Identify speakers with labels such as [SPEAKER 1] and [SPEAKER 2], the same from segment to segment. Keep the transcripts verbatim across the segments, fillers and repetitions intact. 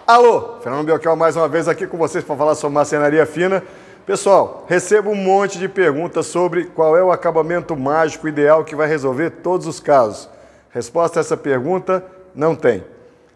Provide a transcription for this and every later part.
[SPEAKER 1] Alô, Fernando Belchior mais uma vez aqui com vocês para falar sobre marcenaria fina. Pessoal, recebo um monte de perguntas sobre qual é o acabamento mágico ideal que vai resolver todos os casos. Resposta a essa pergunta, não tem.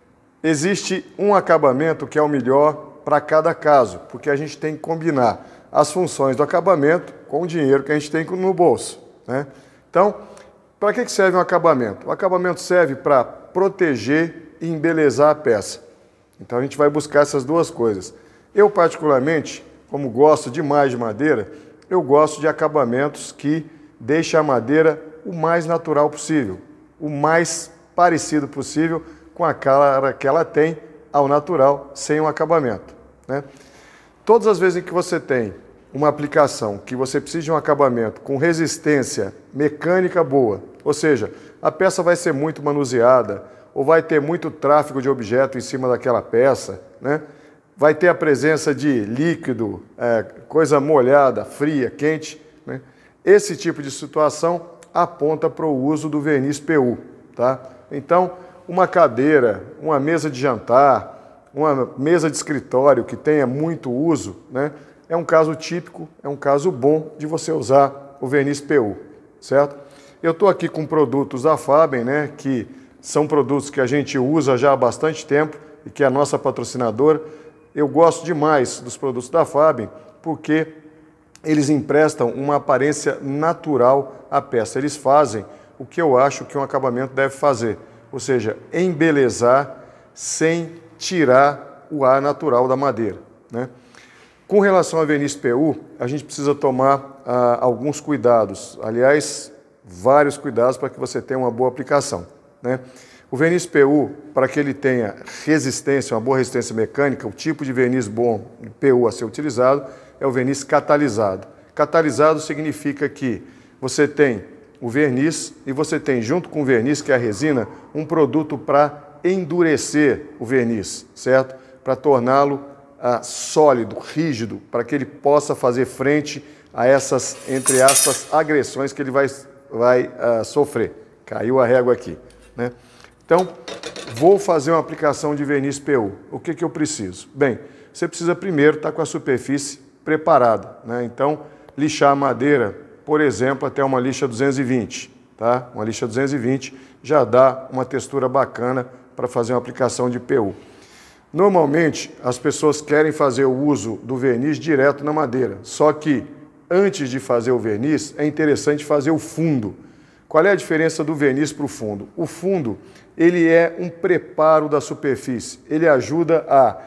[SPEAKER 1] Existe um acabamento que é o melhor para cada caso, porque a gente tem que combinar as funções do acabamento com o dinheiro que a gente tem no bolso, né? Então, para que serve um acabamento? O acabamento serve para proteger e embelezar a peça. Então a gente vai buscar essas duas coisas. Eu particularmente, como gosto demais de madeira, eu gosto de acabamentos que deixam a madeira o mais natural possível, o mais parecido possível com a cara que ela tem ao natural, sem um acabamento, né? Todas as vezes em que você tem uma aplicação que você precisa de um acabamento com resistência mecânica boa, ou seja, a peça vai ser muito manuseada, ou vai ter muito tráfego de objeto em cima daquela peça, né? Vai ter a presença de líquido, é, coisa molhada, fria, quente, né? Esse tipo de situação aponta para o uso do verniz P U, tá? Então, uma cadeira, uma mesa de jantar, uma mesa de escritório que tenha muito uso, né? É um caso típico, é um caso bom de você usar o verniz P U, certo? Eu estou aqui com produtos da Fabem, né, que são produtos que a gente usa já há bastante tempo e que é a nossa patrocinadora. Eu gosto demais dos produtos da Fabem porque eles emprestam uma aparência natural à peça. Eles fazem o que eu acho que um acabamento deve fazer, ou seja, embelezar sem tirar o ar natural da madeira, né? Com relação ao verniz P U, a gente precisa tomar ah, alguns cuidados, aliás, vários cuidados para que você tenha uma boa aplicação, né? O verniz P U, para que ele tenha resistência, uma boa resistência mecânica, o tipo de verniz bom de P U a ser utilizado é o verniz catalisado. Catalisado significa que você tem o verniz e você tem, junto com o verniz, que é a resina, um produto para endurecer o verniz, certo? Para torná-lo ah, sólido, rígido, para que ele possa fazer frente a essas, entre aspas, agressões que ele vai, vai ah, sofrer. Caiu a régua aqui, né? Então, vou fazer uma aplicação de verniz P U. O que que eu preciso? Bem, você precisa primeiro estar com a superfície preparada, né? Então, lixar a madeira, por exemplo, até uma lixa duzentos e vinte, tá? Uma lixa duzentos e vinte já dá uma textura bacana para fazer uma aplicação de P U. Normalmente, as pessoas querem fazer o uso do verniz direto na madeira, só que antes de fazer o verniz, é interessante fazer o fundo. Qual é a diferença do verniz para o fundo? O fundo, ele é um preparo da superfície, ele ajuda a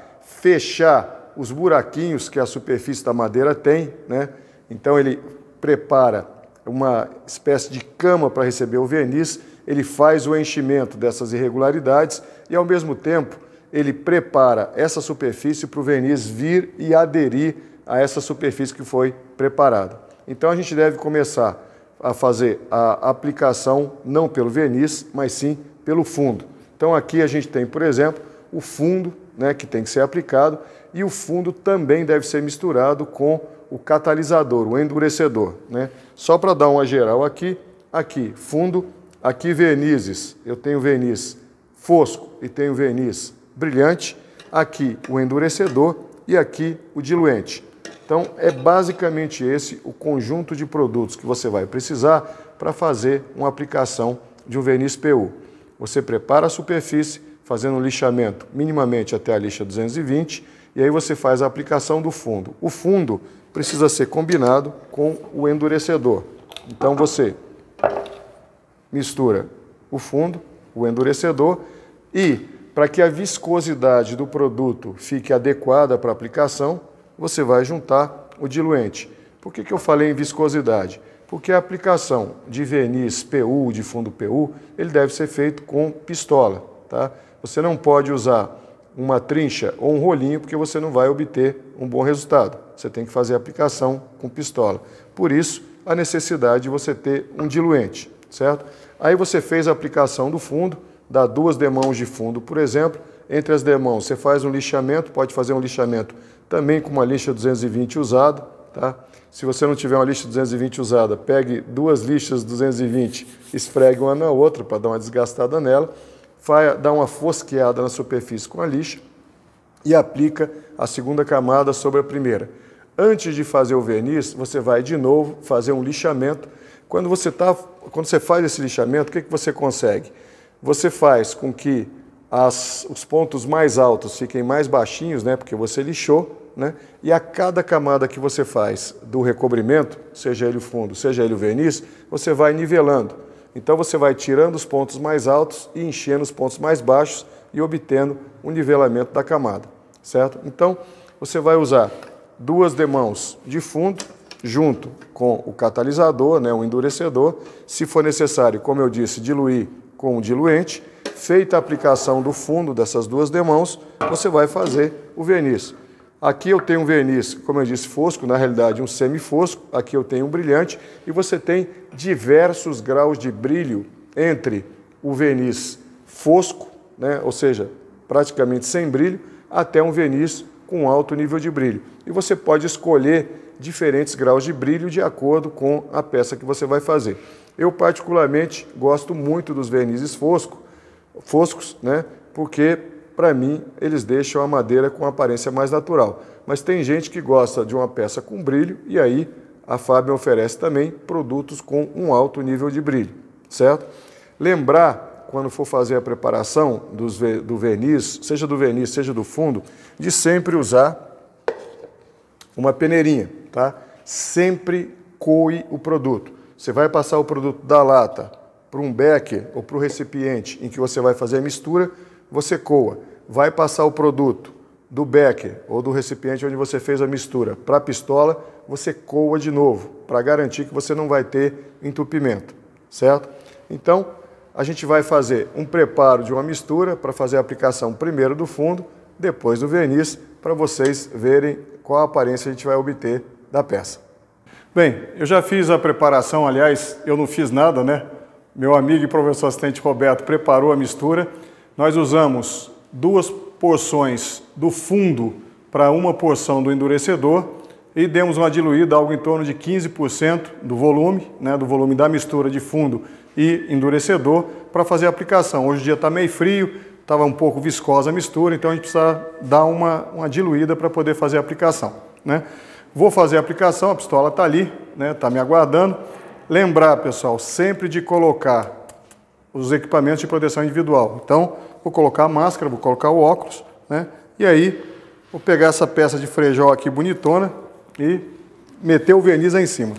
[SPEAKER 1] fechar os buraquinhos que a superfície da madeira tem, né? Então ele prepara uma espécie de cama para receber o verniz, ele faz o enchimento dessas irregularidades e, ao mesmo tempo, ele prepara essa superfície para o verniz vir e aderir a essa superfície que foi preparada. Então a gente deve começar a fazer a aplicação não pelo verniz, mas sim pelo fundo. Então aqui a gente tem, por exemplo, o fundo, né, que tem que ser aplicado, e o fundo também deve ser misturado com o catalisador, o endurecedor, né? Só para dar uma geral aqui, aqui fundo, aqui vernizes, eu tenho verniz fosco e tenho verniz brilhante, aqui o endurecedor e aqui o diluente. Então, é basicamente esse o conjunto de produtos que você vai precisar para fazer uma aplicação de um verniz P U. Você prepara a superfície, fazendo um lixamento minimamente até a lixa duzentos e vinte, e aí você faz a aplicação do fundo. O fundo precisa ser combinado com o endurecedor. Então, você mistura o fundo, o endurecedor, e para que a viscosidade do produto fique adequada para a aplicação, você vai juntar o diluente. Por que que eu falei em viscosidade? Porque a aplicação de verniz P U, de fundo P U, ele deve ser feito com pistola, tá? Você não pode usar uma trincha ou um rolinho, porque você não vai obter um bom resultado. Você tem que fazer a aplicação com pistola. Por isso, a necessidade de você ter um diluente, certo? Aí você fez a aplicação do fundo, dá duas demãos de fundo, por exemplo. Entre as demãos, você faz um lixamento, pode fazer um lixamento também com uma lixa duzentos e vinte usada, tá? Se você não tiver uma lixa duzentos e vinte usada, pegue duas lixas duzentos e vinte, esfregue uma na outra para dar uma desgastada nela, vai dar uma fosqueada na superfície com a lixa e aplica a segunda camada sobre a primeira. Antes de fazer o verniz, você vai de novo fazer um lixamento. Quando você, tá, quando você faz esse lixamento, o que, que você consegue? Você faz com que as, os pontos mais altos fiquem mais baixinhos, né, porque você lixou, né, e a cada camada que você faz do recobrimento, seja ele o fundo, seja ele o verniz, você vai nivelando. Então você vai tirando os pontos mais altos e enchendo os pontos mais baixos e obtendo um nivelamento da camada, certo? Então você vai usar duas demãos de fundo junto com o catalisador, né, o endurecedor. Se for necessário, como eu disse, diluir com um diluente. Feita a aplicação do fundo dessas duas demãos, você vai fazer o verniz. Aqui eu tenho um verniz, como eu disse, fosco, na realidade um semifosco. Aqui eu tenho um brilhante e você tem diversos graus de brilho entre o verniz fosco, né, ou seja, praticamente sem brilho, até um verniz com alto nível de brilho. E você pode escolher diferentes graus de brilho de acordo com a peça que você vai fazer. Eu particularmente gosto muito dos vernizes fosco, foscos, né? Porque para mim eles deixam a madeira com aparência mais natural. Mas tem gente que gosta de uma peça com brilho e aí a Fabem oferece também produtos com um alto nível de brilho, certo? Lembrar, quando for fazer a preparação dos, do verniz, seja do verniz, seja do fundo, de sempre usar uma peneirinha, tá? Sempre coe o produto. Você vai passar o produto da lata para um becker ou para o recipiente em que você vai fazer a mistura, você coa. Vai passar o produto do becker ou do recipiente onde você fez a mistura para a pistola, você coa de novo, para garantir que você não vai ter entupimento, certo? Então, a gente vai fazer um preparo de uma mistura para fazer a aplicação primeiro do fundo, depois do verniz, para vocês verem qual a aparência a gente vai obter da peça. Bem, eu já fiz a preparação, aliás, eu não fiz nada, né? Meu amigo e professor assistente Roberto preparou a mistura. Nós usamos duas porções do fundo para uma porção do endurecedor e demos uma diluída, algo em torno de quinze por cento do volume, né, do volume da mistura de fundo e endurecedor para fazer a aplicação. Hoje o dia está meio frio, estava um pouco viscosa a mistura, então a gente precisa dar uma, uma diluída para poder fazer a aplicação, né? Vou fazer a aplicação, a pistola está ali, né, está me aguardando. Lembrar, pessoal, sempre de colocar os equipamentos de proteção individual. Então, vou colocar a máscara, vou colocar o óculos, né, e aí vou pegar essa peça de frejol aqui bonitona e meter o verniz aí em cima.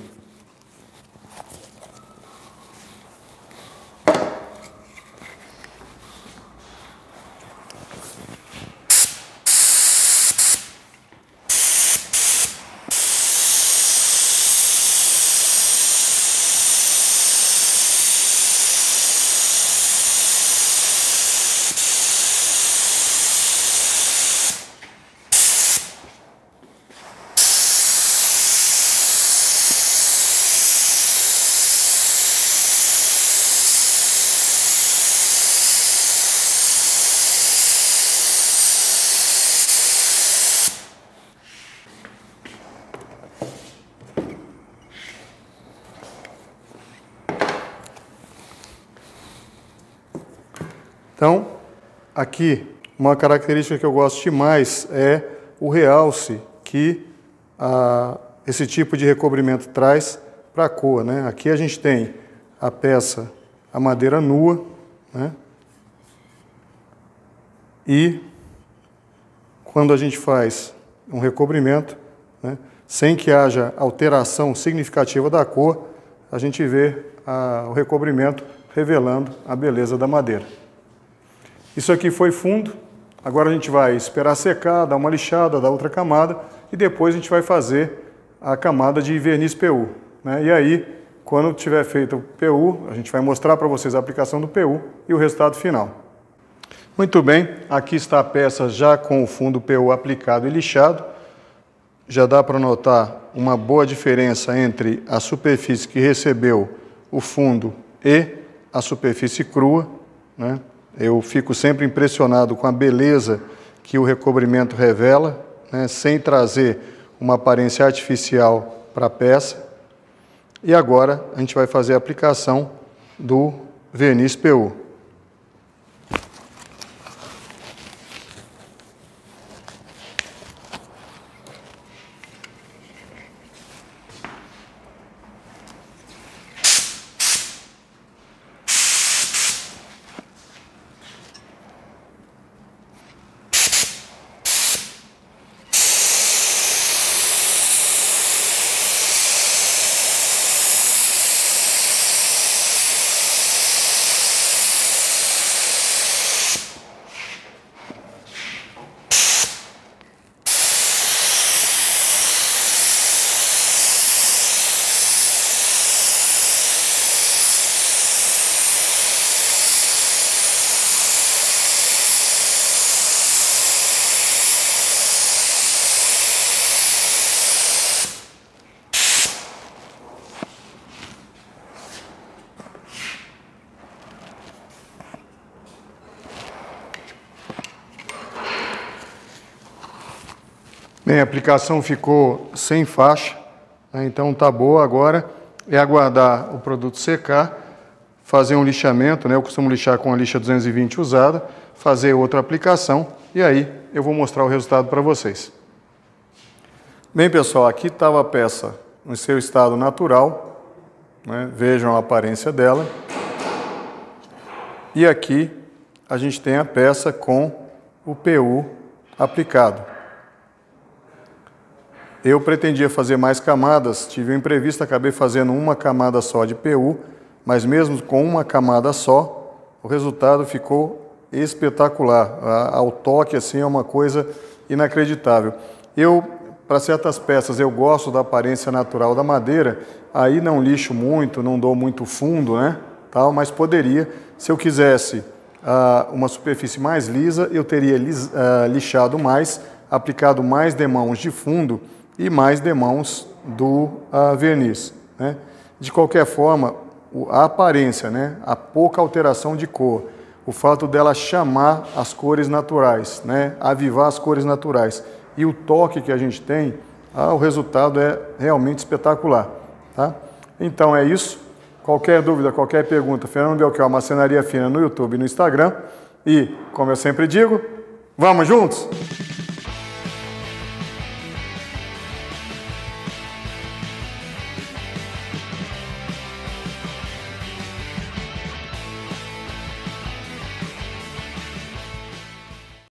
[SPEAKER 1] Então, aqui, uma característica que eu gosto demais é o realce que a, esse tipo de recobrimento traz para a cor, né? Aqui a gente tem a peça, a madeira nua, né? E quando a gente faz um recobrimento, né, sem que haja alteração significativa da cor, a gente vê a, o recobrimento revelando a beleza da madeira. Isso aqui foi fundo, agora a gente vai esperar secar, dar uma lixada, dar outra camada e depois a gente vai fazer a camada de verniz P U, né? E aí, quando tiver feito o P U, a gente vai mostrar para vocês a aplicação do P U e o resultado final. Muito bem, aqui está a peça já com o fundo P U aplicado e lixado. Já dá para notar uma boa diferença entre a superfície que recebeu o fundo e a superfície crua, né? Eu fico sempre impressionado com a beleza que o recobrimento revela, né, sem trazer uma aparência artificial para a peça. E agora a gente vai fazer a aplicação do verniz P U. Bem, a aplicação ficou sem faixa, né? Então tá boa. Agora é aguardar o produto secar, fazer um lixamento, né? Eu costumo lixar com a lixa duzentos e vinte usada, fazer outra aplicação e aí eu vou mostrar o resultado para vocês. Bem, pessoal, aqui estava a peça no seu estado natural, né? Vejam a aparência dela. E aqui a gente tem a peça com o P U aplicado. Eu pretendia fazer mais camadas, tive um imprevisto, acabei fazendo uma camada só de P U, mas mesmo com uma camada só, o resultado ficou espetacular. Ao toque, assim, é uma coisa inacreditável. Eu, para certas peças, eu gosto da aparência natural da madeira, aí não lixo muito, não dou muito fundo, né? Tal, mas poderia, se eu quisesse ah, uma superfície mais lisa, eu teria lis, ah, lixado mais, aplicado mais demãos de fundo e mais demãos do uh, verniz, né? De qualquer forma, a aparência, né? A pouca alteração de cor, o fato dela chamar as cores naturais, né? Avivar as cores naturais e o toque que a gente tem, ah, o resultado é realmente espetacular, tá? Então é isso. Qualquer dúvida, qualquer pergunta, Fernando Belchior, Marcenaria Fina no YouTube e no Instagram. E, como eu sempre digo, vamos juntos?